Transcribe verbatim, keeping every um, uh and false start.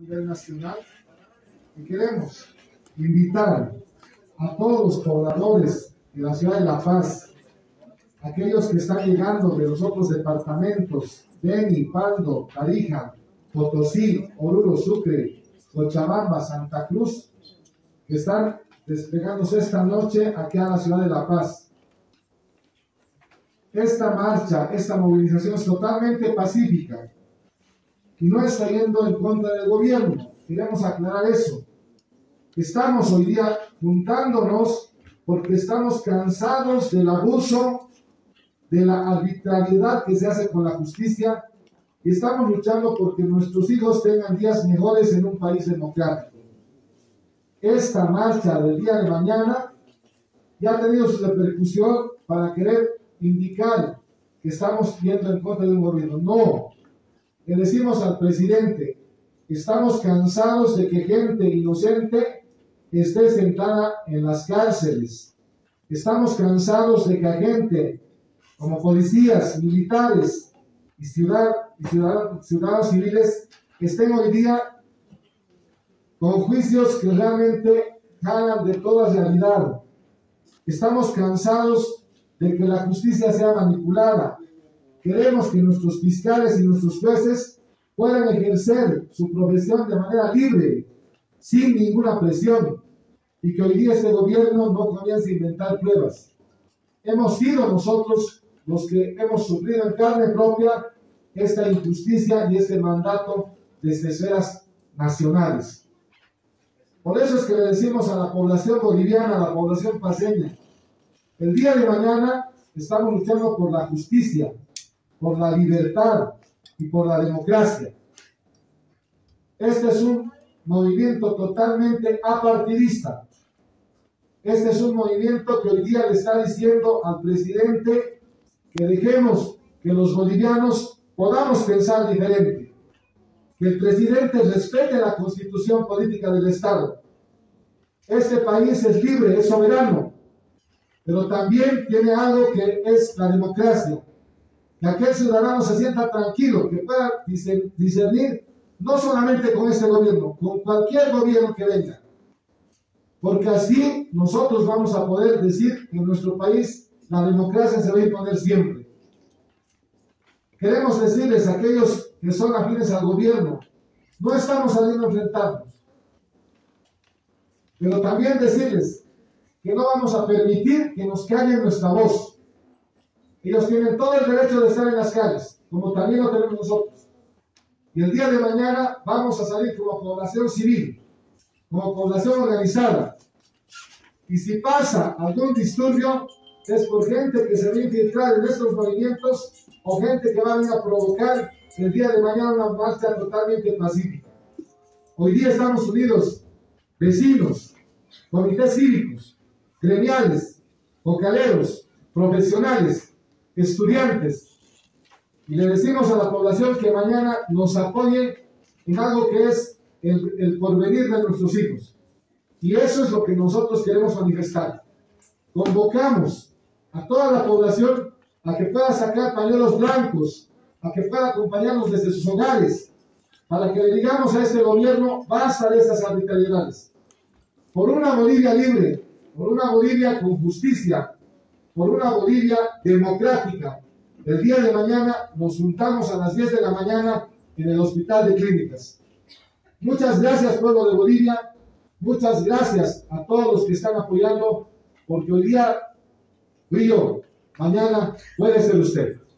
a nivel nacional, y queremos invitar a todos los pobladores de la ciudad de La Paz, aquellos que están llegando de los otros departamentos, Beni, Pando, Tarija, Potosí, Oruro, Sucre, Cochabamba, Santa Cruz, que están desplegándose esta noche aquí a la ciudad de La Paz. Esta marcha, esta movilización es totalmente pacífica y no está yendo en contra del gobierno. Queremos aclarar eso. Estamos hoy día juntándonos porque estamos cansados del abuso, de la arbitrariedad que se hace con la justicia, y estamos luchando porque nuestros hijos tengan días mejores en un país democrático. Esta marcha del día de mañana ya ha tenido su repercusión para querer indicar que estamos yendo en contra de un gobierno. No, le decimos al presidente, estamos cansados de que gente inocente esté sentada en las cárceles. Estamos cansados de que gente como policías, militares y, ciudad, y ciudadanos, ciudadanos civiles estén hoy día con juicios que realmente jalan de toda realidad. Estamos cansados de que la justicia sea manipulada. Queremos que nuestros fiscales y nuestros jueces puedan ejercer su profesión de manera libre, sin ninguna presión, y que hoy día este gobierno no comience a inventar pruebas. Hemos sido nosotros los que hemos sufrido en carne propia esta injusticia y este mandato desde esferas nacionales. Por eso es que le decimos a la población boliviana, a la población paceña, el día de mañana estamos luchando por la justicia, por la libertad y por la democracia. Este es un movimiento totalmente apartidista. Este es un movimiento que hoy día le está diciendo al presidente que dejemos que los bolivianos podamos pensar diferente, que el presidente respete la constitución política del Estado. Este país es libre, es soberano, pero también tiene algo que es la democracia, que aquel ciudadano se sienta tranquilo, que pueda discernir no solamente con este gobierno, con cualquier gobierno que venga, porque así nosotros vamos a poder decir que en nuestro país la democracia se va a imponer siempre. Queremos decirles a aquellos que son afines al gobierno, no estamos saliendo a enfrentarnos, pero también decirles que no vamos a permitir que nos callen nuestra voz. Ellos tienen todo el derecho de estar en las calles, como también lo tenemos nosotros. Y el día de mañana vamos a salir como población civil, como población organizada. Y si pasa algún disturbio, es por gente que se va a infiltrar en estos movimientos o gente que va a venir a provocar el día de mañana una marcha totalmente pacífica. Hoy día estamos unidos, vecinos, comités cívicos, gremiales, vocaleros, profesionales, estudiantes, y le decimos a la población que mañana nos apoye en algo que es el, el porvenir de nuestros hijos. Y eso es lo que nosotros queremos manifestar. Convocamos a toda la población a que pueda sacar pañuelos blancos, a que pueda acompañarnos desde sus hogares, para que le digamos a este gobierno, basta de estas arbitrariedades. Por una Bolivia libre, por una Bolivia con justicia, por una Bolivia democrática. El día de mañana nos juntamos a las diez de la mañana en el Hospital de Clínicas. Muchas gracias, pueblo de Bolivia. Muchas gracias a todos los que están apoyando, porque hoy día fui yo, mañana puede ser usted.